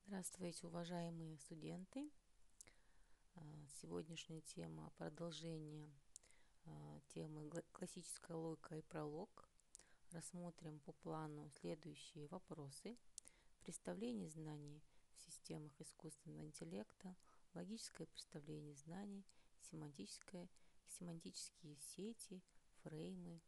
Здравствуйте, уважаемые студенты! Сегодняшняя тема – продолжение темы классическая логика и пролог. Рассмотрим по плану следующие вопросы. Представление знаний в системах искусственного интеллекта, логическое представление знаний, семантические сети, фреймы.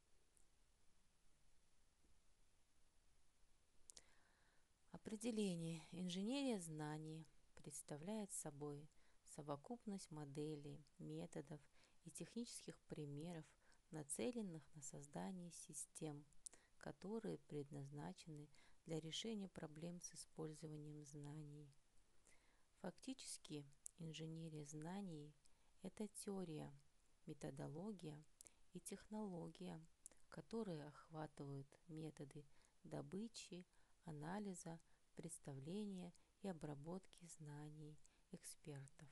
Определение. Инженерия знаний представляет собой совокупность моделей, методов и технических примеров, нацеленных на создание систем, которые предназначены для решения проблем с использованием знаний. Фактически, инженерия знаний – это теория, методология и технология, которые охватывают методы добычи, анализа, представления и обработки знаний экспертов.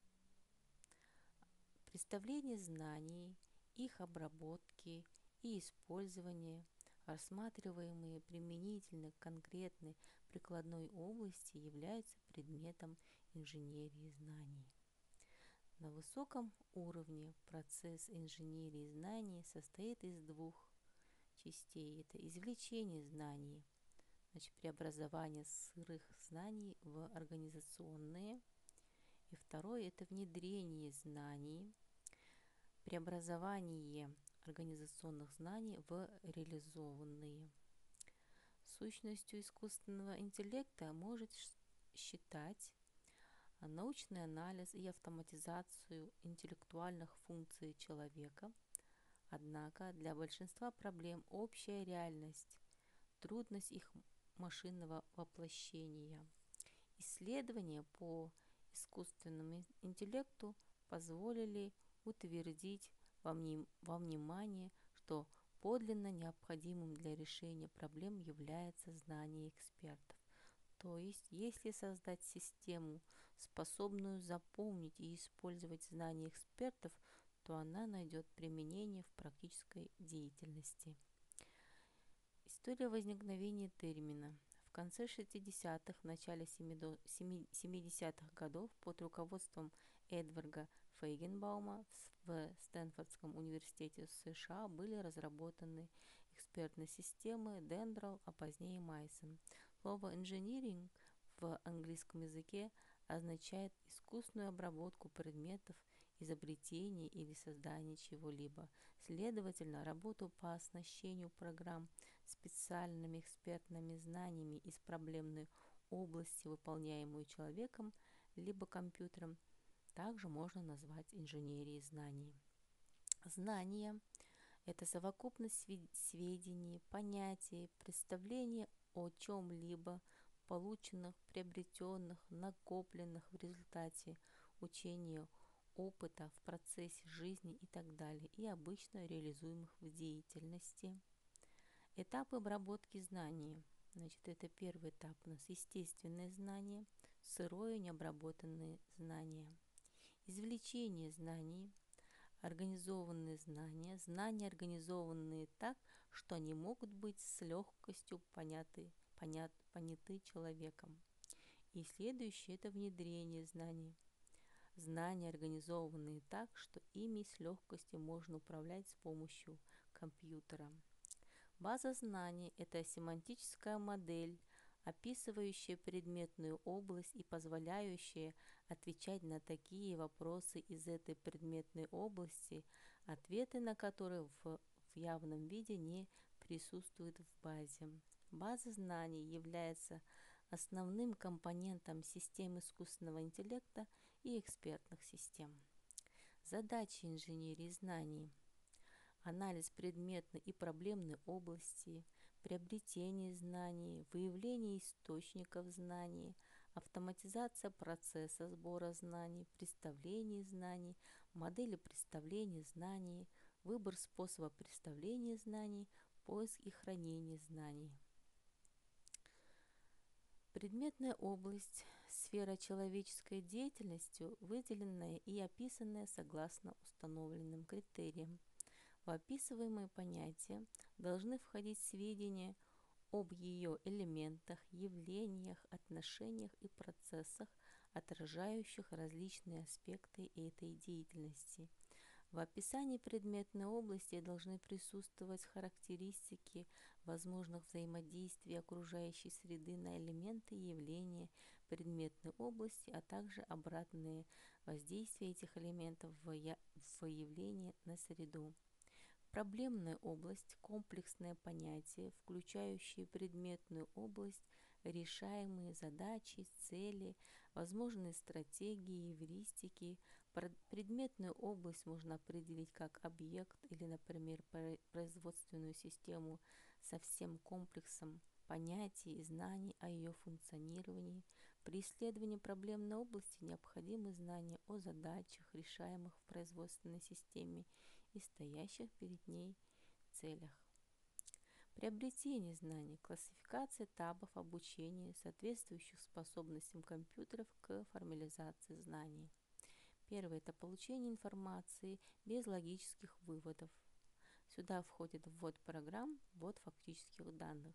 Представление знаний, их обработки и использование, рассматриваемые применительно к конкретной прикладной области, являются предметом инженерии знаний. На высоком уровне процесс инженерии знаний состоит из двух частей. Это извлечение знаний, преобразование сырых знаний в организационные. И второе – это внедрение знаний, преобразование организационных знаний в реализованные. Сущностью искусственного интеллекта может считать научный анализ и автоматизацию интеллектуальных функций человека. Однако для большинства проблем общая реальность, трудность их машинного воплощения. Исследования по искусственному интеллекту позволили утвердить во внимание, что подлинно необходимым для решения проблем является знание экспертов. То есть, если создать систему, способную запомнить и использовать знания экспертов, то она найдет применение в практической деятельности. История возникновения термина. В конце 60-х, начале 70-х годов под руководством Эдварда Фейгенбаума в Стэнфордском университете США были разработаны экспертные системы Дендрал, а позднее Майсон. Слово «инжиниринг» в английском языке означает искусственную обработку предметов, изобретение или создание чего-либо. Следовательно, работу по оснащению программ специальными экспертными знаниями из проблемной области, выполняемую человеком либо компьютером, также можно назвать инженерией знаний. Знания – это совокупность сведений, понятий, представлений о чем-либо, полученных, приобретенных, накопленных в результате учения, опыта в процессе жизни и так далее, и обычно реализуемых в деятельности. Этапы обработки знаний. Это первый этап у нас естественные знания, сырое необработанные знания. Извлечение знаний, организованные знания, знания, организованные так, что они могут быть с легкостью поняты человеком. И следующее – это внедрение знаний. Знания, организованные так, что ими с легкостью можно управлять с помощью компьютера. База знаний – это семантическая модель, описывающая предметную область и позволяющая отвечать на такие вопросы из этой предметной области, ответы на которые в явном виде не присутствуют в базе. База знаний является основным компонентом систем искусственного интеллекта и экспертных систем. Задачи инженерии знаний: анализ предметной и проблемной области, приобретение знаний, выявление источников знаний, автоматизация процесса сбора знаний, представление знаний, модели представления знаний, выбор способа представления знаний, поиск и хранение знаний. Предметная область – сфера человеческой деятельности, выделенная и описанная согласно установленным критериям. В описываемые понятия должны входить сведения об ее элементах, явлениях, отношениях и процессах, отражающих различные аспекты этой деятельности. В описании предметной области должны присутствовать характеристики возможных взаимодействий окружающей среды на элементы и явления предметной области, а также обратные воздействия этих элементов в явления на среду. Проблемная область – комплексное понятие, включающее предметную область, решаемые задачи, цели, возможные стратегии, эвристики. Предметную область можно определить как объект или, например, производственную систему со всем комплексом понятий и знаний о ее функционировании. При исследовании проблемной области необходимы знания о задачах, решаемых в производственной системе, и стоящих перед ней целях. Приобретение знаний, классификация этапов обучения, соответствующих способностям компьютеров к формализации знаний. Первое – это получение информации без логических выводов. Сюда входит ввод программ, ввод фактических данных.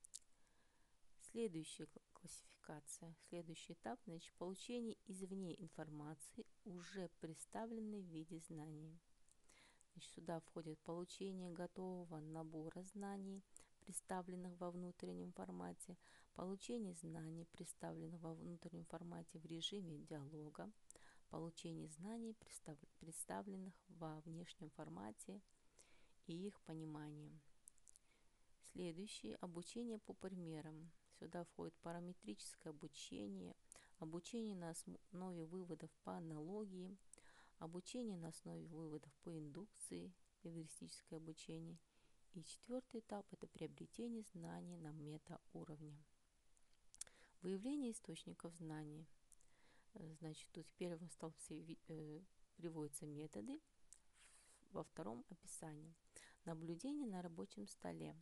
Следующая классификация, следующий этап, значит, получение извне информации, уже представленной в виде знаний. Значит, сюда входит получение готового набора знаний, представленных во внутреннем формате, получение знаний, представленных во внутреннем формате в режиме диалога, получение знаний, представленных во внешнем формате и их понимание. Следующее – обучение по примерам. Сюда входит параметрическое обучение, обучение на основе выводов по аналогии, обучение на основе выводов по индукции, эвристическое обучение. И четвертый этап – это приобретение знаний на метауровне. Выявление источников знаний. Значит, тут в первом столбце приводятся методы, во втором – описание. Наблюдение на рабочем столе.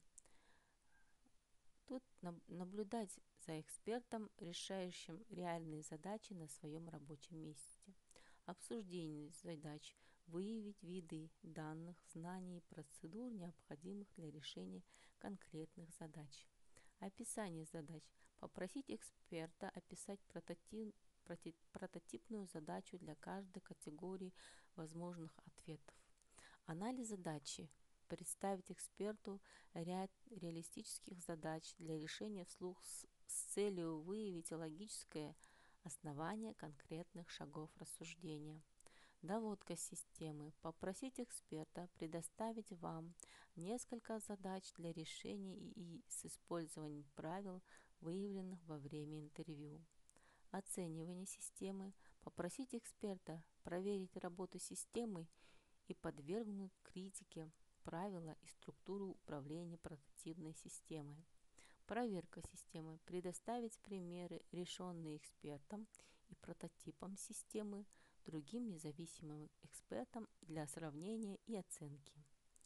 Тут наблюдать за экспертом, решающим реальные задачи на своем рабочем месте. Обсуждение задач, выявить виды данных, знаний и процедур, необходимых для решения конкретных задач. Описание задач. Попросить эксперта описать прототипную задачу для каждой категории возможных ответов. Анализ задачи. Представить эксперту ряд реалистических задач для решения вслух с целью выявить логическое основание конкретных шагов рассуждения. Доводка системы. Попросить эксперта предоставить вам несколько задач для решения и с использованием правил, выявленных во время интервью. Оценивание системы. Попросить эксперта проверить работу системы и подвергнуть критике правила и структуру управления прототипной системой. Проверка системы. Предоставить примеры, решенные экспертом и прототипом системы, другим независимым экспертам для сравнения и оценки.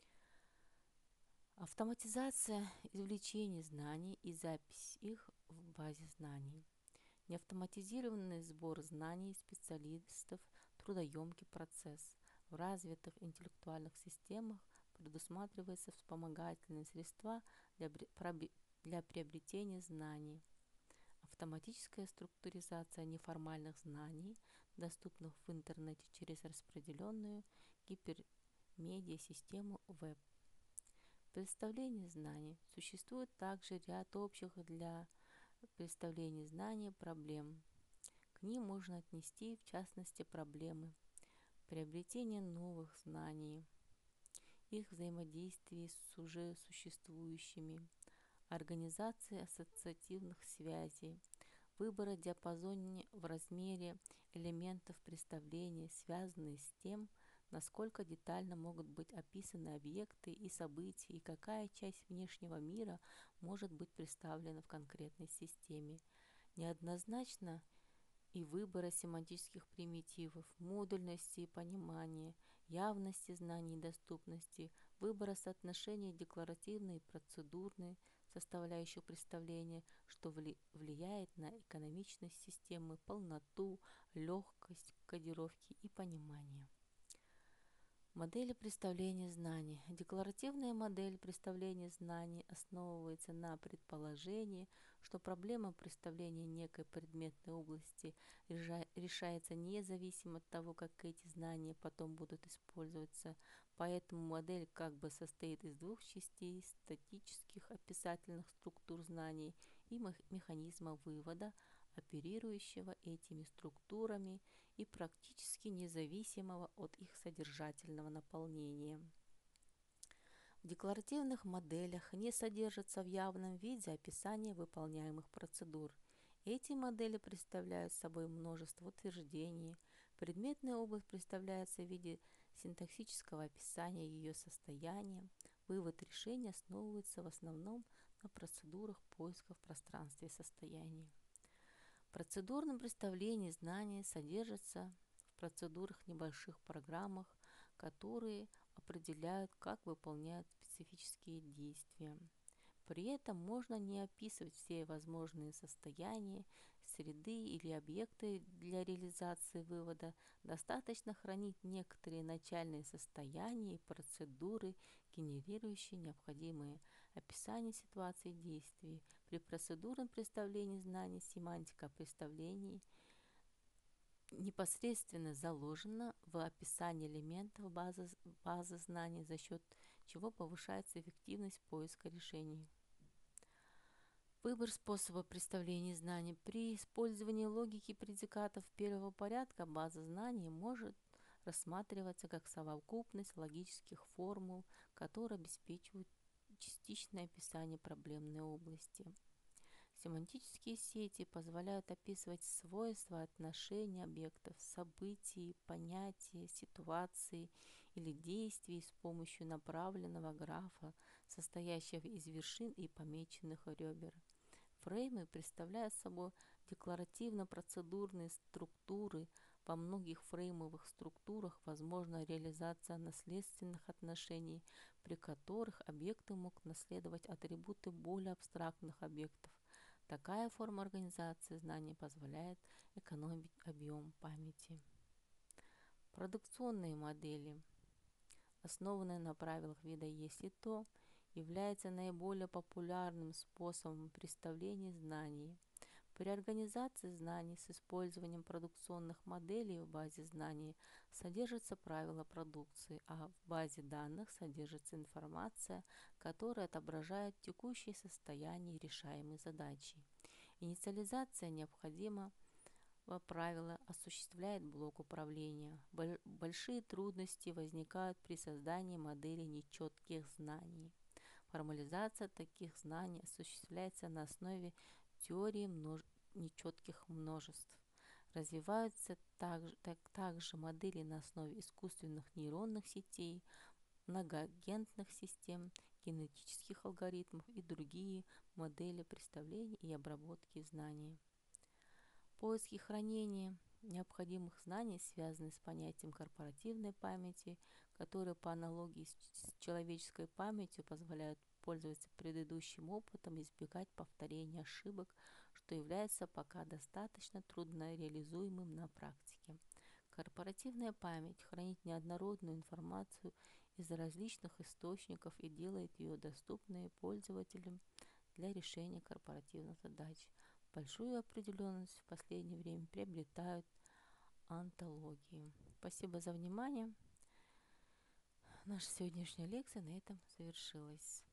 Автоматизация извлечения знаний и запись их в базе знаний. Неавтоматизированный сбор знаний специалистов – трудоемкий процесс. В развитых интеллектуальных системах предусматриваются вспомогательные средства для приобретения знаний. Автоматическая структуризация неформальных знаний, доступных в интернете через распределенную гипермедиасистему веб. Представление знаний. Существует также ряд общих для представления знаний проблем. К ним можно отнести, в частности, проблемы приобретения новых знаний, их взаимодействие с уже существующими, организации ассоциативных связей, выбора диапазона в размере элементов представления, связанные с тем, насколько детально могут быть описаны объекты и события и какая часть внешнего мира может быть представлена в конкретной системе. Неоднозначно и выбора семантических примитивов, модульности и понимания, явности знаний и доступности, выбора соотношения декларативной и процедурной составляющих представления, что влияет на экономичность системы, полноту, легкость кодировки и понимания. Модели представления знаний. Декларативная модель представления знаний основывается на предположении, что проблема представления некой предметной области решается независимо от того, как эти знания потом будут использоваться. Поэтому модель как бы состоит из двух частей: статических описательных структур знаний и механизма вывода, оперирующего этими структурами и практически независимого от их содержательного наполнения. В декларативных моделях не содержится в явном виде описание выполняемых процедур. Эти модели представляют собой множество утверждений. Предметная область представляется в виде синтаксического описания ее состояния. Вывод решения основывается в основном на процедурах поиска в пространстве состояний. В процедурном представлении знания содержатся в процедурах небольших программах, которые определяют, как выполняют специфические действия. При этом можно не описывать все возможные состояния, среды или объекты для реализации вывода. Достаточно хранить некоторые начальные состояния и процедуры, генерирующие необходимые описания ситуаций и действий. При процедурном представлении знаний семантика представлений непосредственно заложена в описании элементов базы знаний, за счет чего повышается эффективность поиска решений. Выбор способа представления знаний. При использовании логики предикатов первого порядка база знаний может рассматриваться как совокупность логических формул, которые обеспечивают частичное описание проблемной области. Семантические сети позволяют описывать свойства, отношения объектов, событий, понятий, ситуаций или действий с помощью направленного графа, состоящего из вершин и помеченных ребер. Фреймы представляют собой декларативно-процедурные структуры. Во многих фреймовых структурах возможна реализация наследственных отношений, при которых объекты могут наследовать атрибуты более абстрактных объектов. Такая форма организации знаний позволяет экономить объем памяти. Продукционные модели, основанные на правилах вида «если то», является наиболее популярным способом представления знаний. При организации знаний с использованием продукционных моделей в базе знаний содержатся правила продукции, а в базе данных содержится информация, которая отображает текущее состояние решаемой задачи. Инициализация необходимого правила осуществляет блок управления. Большие трудности возникают при создании модели нечетких знаний. Формализация таких знаний осуществляется на основе теории нечетких множеств. Развиваются также модели на основе искусственных нейронных сетей, многоагентных систем, генетических алгоритмов и другие модели представления и обработки знаний. Поиск и хранение необходимых знаний связаны с понятием корпоративной памяти, которые по аналогии с человеческой памятью позволяют пользоваться предыдущим опытом и избегать повторения ошибок, что является пока достаточно трудно реализуемым на практике. Корпоративная память хранит неоднородную информацию из различных источников и делает ее доступной пользователям для решения корпоративных задач. Большую определенность в последнее время приобретают онтологии. Спасибо за внимание. Наша сегодняшняя лекция на этом завершилась.